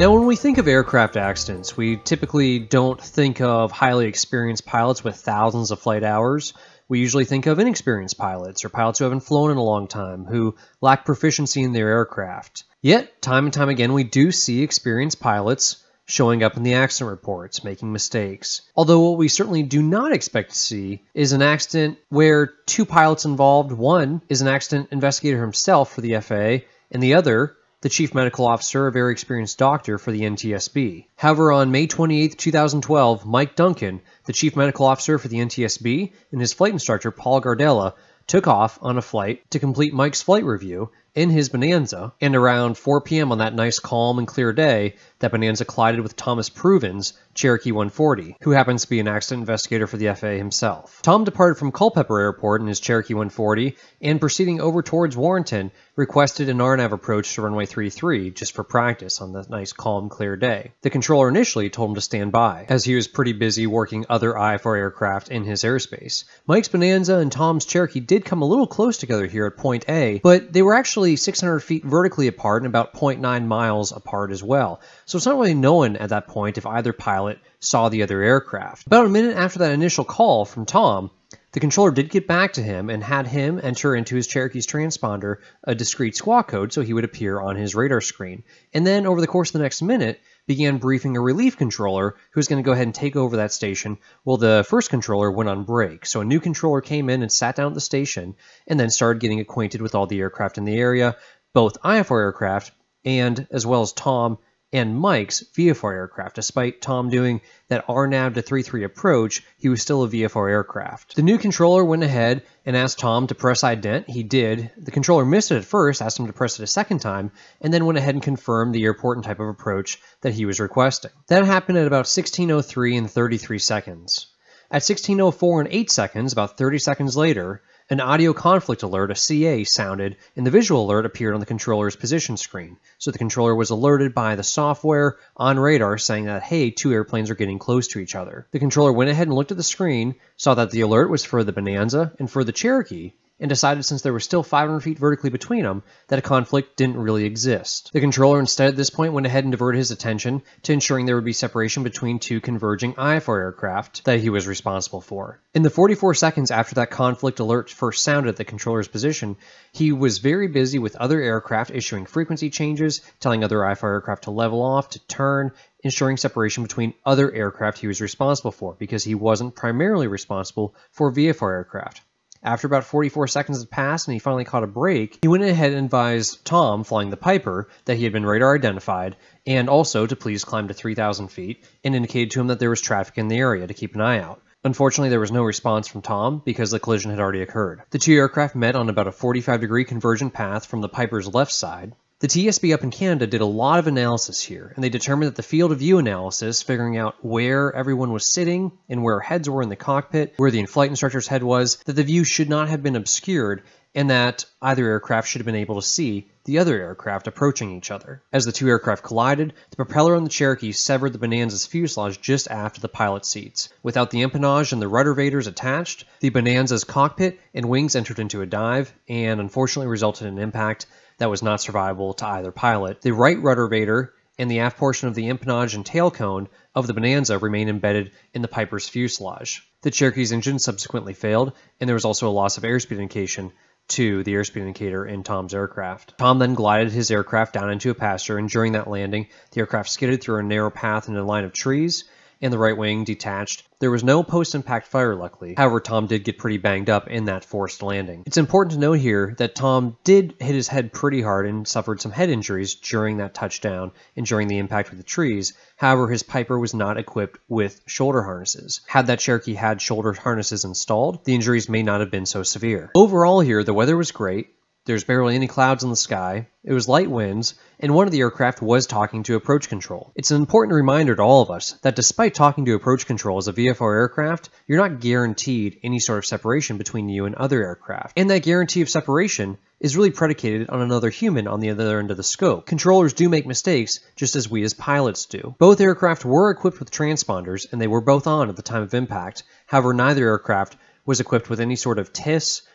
Now, when we think of aircraft accidents, we typically don't think of highly experienced pilots with thousands of flight hours. We usually think of inexperienced pilots or pilots who haven't flown in a long time, who lack proficiency in their aircraft. Yet, time and time again, we do see experienced pilots showing up in the accident reports, making mistakes. Although what we certainly do not expect to see is an accident where two pilots involved. One is an accident investigator himself for the FAA, and the other, the chief medical officer, a very experienced doctor for the NTSB. However, on May 28, 2012, Mike Duncan, the chief medical officer for the NTSB, and his flight instructor, Paul Gardella, took off on a flight to complete Mike's flight review in his Bonanza, and around 4 p.m. on that nice calm and clear day, that Bonanza collided with Thomas Proven's Cherokee 140, who happens to be an accident investigator for the FAA himself. Tom departed from Culpeper Airport in his Cherokee 140, and proceeding over towards Warrenton, requested an RNAV approach to runway 33 just for practice on that nice calm, clear day. The controller initially told him to stand by, as he was pretty busy working other IFR aircraft in his airspace. Mike's Bonanza and Tom's Cherokee did come a little close together here at point A, but they were actually 600 feet vertically apart and about 0.9 miles apart as well. So it's not really known at that point if either pilot saw the other aircraft. About a minute after that initial call from Tom, the controller did get back to him and had him enter into his Cherokee's transponder a discrete squawk code so he would appear on his radar screen. And then over the course of the next minute, began briefing a relief controller who was going to go ahead and take over that station while the first controller went on break. So a new controller came in and sat down at the station and then started getting acquainted with all the aircraft in the area, both IFR aircraft and as well as Tom and Mike's VFR aircraft. Despite Tom doing that RNAV to 33 approach, he was still a VFR aircraft. The new controller went ahead and asked Tom to press ident. He did. The controller missed it at first, asked him to press it a second time, and then went ahead and confirmed the airport and type of approach that he was requesting. That happened at about 16:03 and 33 seconds. At 16:04 and 8 seconds, about 30 seconds later, an audio conflict alert, a CA, sounded, and the visual alert appeared on the controller's position screen. So the controller was alerted by the software on radar saying that, hey, two airplanes are getting close to each other. The controller went ahead and looked at the screen, saw that the alert was for the Bonanza and for the Cherokee, and decided since there was still 500 feet vertically between them, that a conflict didn't really exist. The controller instead at this point went ahead and diverted his attention to ensuring there would be separation between two converging IFR aircraft that he was responsible for. In the 44 seconds after that conflict alert first sounded at the controller's position, he was very busy with other aircraft issuing frequency changes, telling other IFR aircraft to level off, to turn, ensuring separation between other aircraft he was responsible for, because he wasn't primarily responsible for VFR aircraft. After about 44 seconds had passed and he finally caught a break, he went ahead and advised Tom, flying the Piper, that he had been radar identified, and also to please climb to 3,000 feet, and indicated to him that there was traffic in the area to keep an eye out. Unfortunately, there was no response from Tom because the collision had already occurred. The two aircraft met on about a 45-degree convergent path from the Piper's left side. The TSB up in Canada did a lot of analysis here, and they determined that the field of view analysis, figuring out where everyone was sitting and where heads were in the cockpit, where the flight instructor's head was, that the view should not have been obscured, and that either aircraft should have been able to see the other aircraft approaching each other. As the two aircraft collided, the propeller on the Cherokee severed the Bonanza's fuselage just after the pilot seats. Without the empennage and the rudder vaders attached, the Bonanza's cockpit and wings entered into a dive, and unfortunately resulted in an impact that was not survivable to either pilot. The right rudder vader and the aft portion of the empennage and tail cone of the Bonanza remain embedded in the Piper's fuselage. The Cherokee's engine subsequently failed, and there was also a loss of airspeed indication to the airspeed indicator in Tom's aircraft. Tom then glided his aircraft down into a pasture, and during that landing, the aircraft skidded through a narrow path in a line of trees, and the right wing detached. There was no post-impact fire, luckily. However, Tom did get pretty banged up in that forced landing. It's important to note here that Tom did hit his head pretty hard and suffered some head injuries during that touchdown and during the impact with the trees. However, his Piper was not equipped with shoulder harnesses. Had that Cherokee had shoulder harnesses installed, the injuries may not have been so severe. Overall here, the weather was great. There's barely any clouds in the sky, it was light winds, and one of the aircraft was talking to approach control. It's an important reminder to all of us that despite talking to approach control as a VFR aircraft, you're not guaranteed any sort of separation between you and other aircraft. And that guarantee of separation is really predicated on another human on the other end of the scope. Controllers do make mistakes, just as we as pilots do. Both aircraft were equipped with transponders, and they were both on at the time of impact. However, neither aircraft was equipped with any sort of TIS,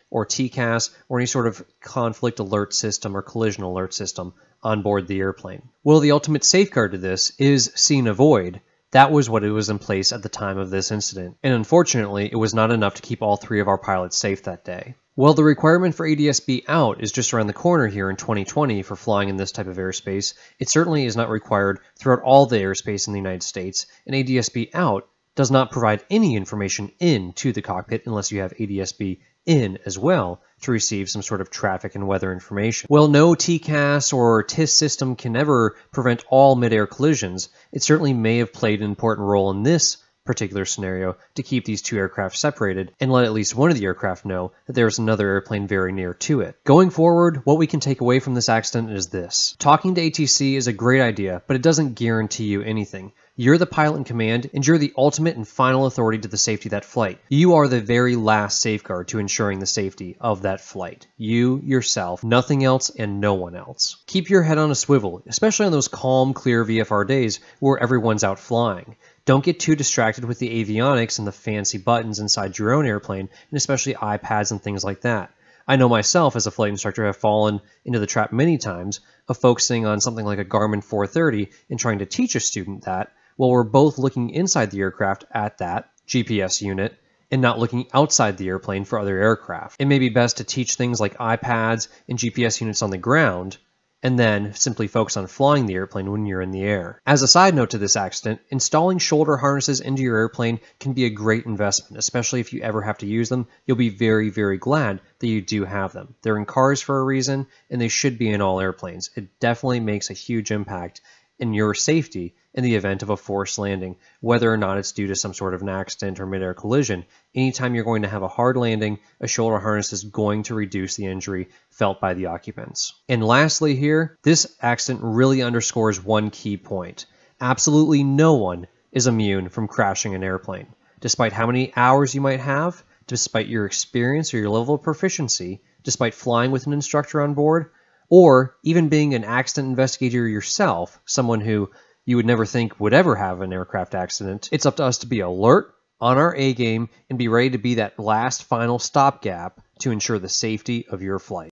or TCAS or any sort of conflict alert system or collision alert system on board the airplane. Well, the ultimate safeguard to this is see and avoid. That was what it was in place at the time of this incident, and unfortunately, it was not enough to keep all 3 of our pilots safe that day. Well, the requirement for ADS-B out is just around the corner here in 2020 for flying in this type of airspace. It certainly is not required throughout all the airspace in the United States, and ADS-B out does not provide any information into the cockpit unless you have ADS-B in as well to receive some sort of traffic and weather information. Well, no TCAS or TIS system can ever prevent all mid-air collisions. It certainly may have played an important role in this particular scenario to keep these 2 aircraft separated and let at least one of the aircraft know that there's another airplane very near to it. Going forward, what we can take away from this accident is this. Talking to ATC is a great idea, but it doesn't guarantee you anything. You're the pilot in command, and you're the ultimate and final authority to the safety of that flight. You are the very last safeguard to ensuring the safety of that flight. You, yourself, nothing else, and no one else. Keep your head on a swivel, especially on those calm, clear VFR days where everyone's out flying. Don't get too distracted with the avionics and the fancy buttons inside your own airplane, and especially iPads and things like that. I know myself as a flight instructor have fallen into the trap many times of focusing on something like a Garmin 430 and trying to teach a student that, while we're both looking inside the aircraft at that GPS unit and not looking outside the airplane for other aircraft. It may be best to teach things like iPads and GPS units on the ground and then simply focus on flying the airplane when you're in the air. As a side note to this accident, installing shoulder harnesses into your airplane can be a great investment, especially if you ever have to use them. You'll be very, very glad that you do have them. They're in cars for a reason, and they should be in all airplanes. It definitely makes a huge impact in your safety in the event of a forced landing, whether or not it's due to some sort of an accident or mid-air collision. Anytime you're going to have a hard landing, a shoulder harness is going to reduce the injury felt by the occupants. And lastly here, this accident really underscores one key point. Absolutely no one is immune from crashing an airplane. Despite how many hours you might have, despite your experience or your level of proficiency, despite flying with an instructor on board, or even being an accident investigator yourself, someone who you would never think would ever have an aircraft accident, it's up to us to be alert, on our A game, and be ready to be that last final stopgap to ensure the safety of your flight.